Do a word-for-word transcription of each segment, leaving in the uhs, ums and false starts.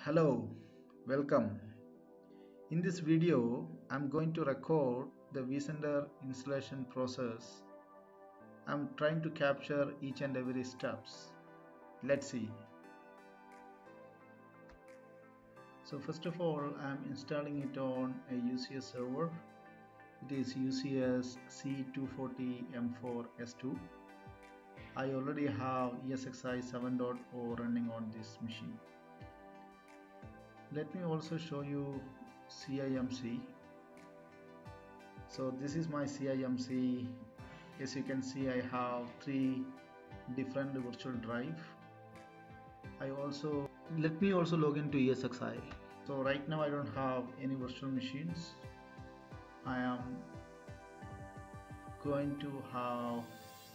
Hello, welcome. In this video, I'm going to record the vCenter installation process. I'm trying to capture each and every steps. Let's see. So first of all, I'm installing it on a U C S server. It is U C S C two forty M four S two. I already have E S X i seven point oh running on this machine. Let me also show you C I M C. So this is my C I M C. As you can see, I have three different virtual drive. I also let me also log into E S X i. So right now I don't have any virtual machines. I am going to have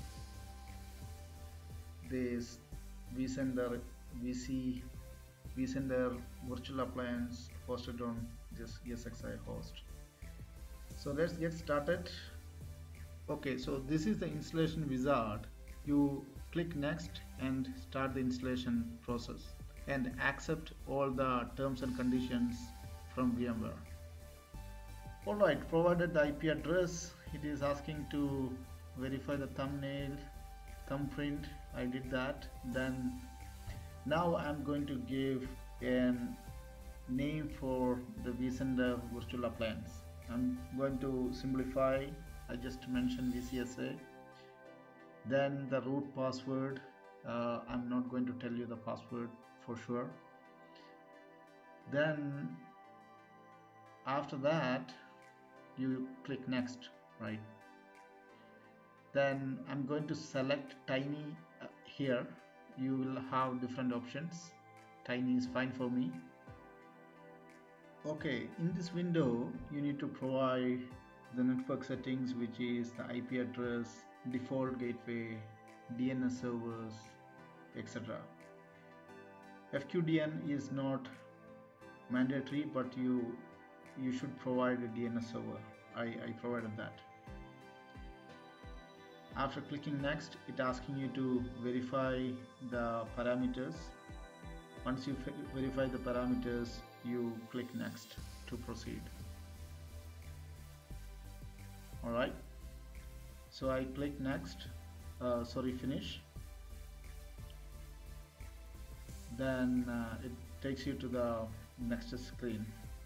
this vCenter V C vCenter virtual appliance hosted on this E S X i host. So let's get started. Okay, so this is the installation wizard. You click next and start the installation process and accept all the terms and conditions from VMware. Alright, provided the I P address, it is asking to verify the thumbnail, thumbprint. I did that. Then now I'm going to give a name for the vCenter virtual appliance. I'm going to simplify. I just mentioned V C S A. Then the root password. Uh, I'm not going to tell you the password for sure. Then after that, you click next, right? Then I'm going to select tiny uh, here. You will have different options. Tiny is fine for me. Okay, in this window you need to provide the network settings, which is the I P address, default gateway, D N S servers, et cetera. F Q D N is not mandatory, but you you should provide a D N S server. I, I provided that. After clicking next, it asking you to verify the parameters. Once you verify the parameters, you click next to proceed. Alright, so I click next, uh, sorry finish. Then uh, it takes you to the next screen.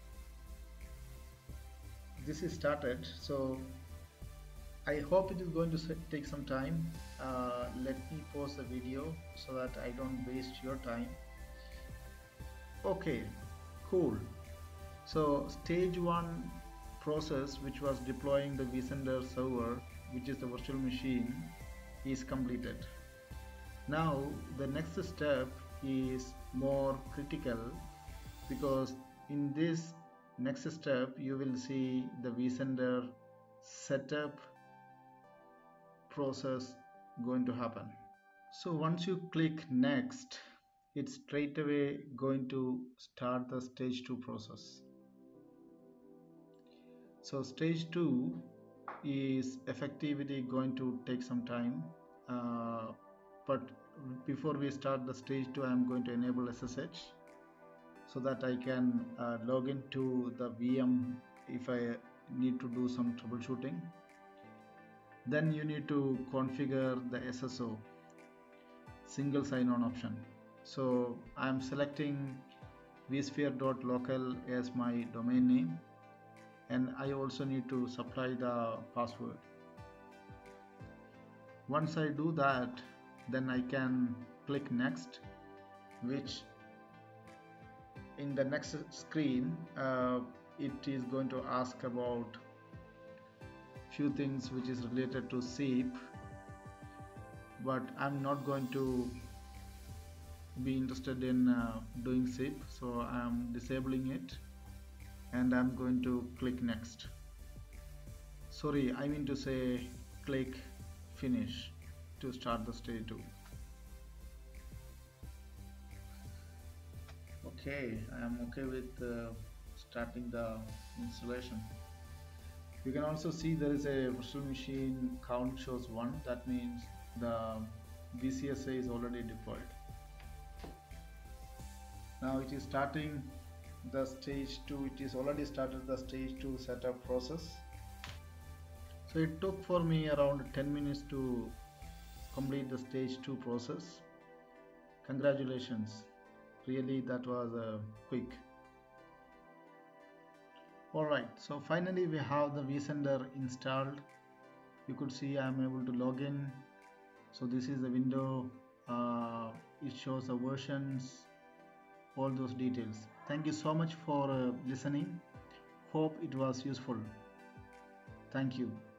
This is started, so I hope it is going to take some time. Uh, let me pause the video so that I don't waste your time. Okay, cool. So stage one process, which was deploying the vCenter server, which is the virtual machine, is completed. Now the next step is more critical, because in this next step you will see the vCenter setup process going to happen. So once you click next, it's straight away going to start the stage two process. So stage two is effectively going to take some time, uh, but before we start the stage two, I'm going to enable S S H so that I can uh, log into the V M if I need to do some troubleshooting. Then you need to configure the S S O, single sign-on option. So I'm selecting vsphere.local as my domain name, and I also need to supply the password. Once I do that, then I can click next, which in the next screen uh, it is going to ask about few things which is related to S I P, but I'm not going to be interested in uh, doing S I P, so I'm disabling it and I'm going to click next. Sorry, I mean to say click finish to start the stage two. Okay, I am okay with uh, starting the installation. You can also see there is a virtual machine count shows one. That means the V C S A is already deployed. Now it is starting the stage two. It is already started the stage two setup process. So it took for me around ten minutes to complete the stage two process. Congratulations, really that was uh, quick. Alright, so finally we have the vCenter installed. You could see I am able to log in. So this is the window, uh, it shows the versions, all those details. Thank you so much for uh, listening. Hope it was useful. Thank you.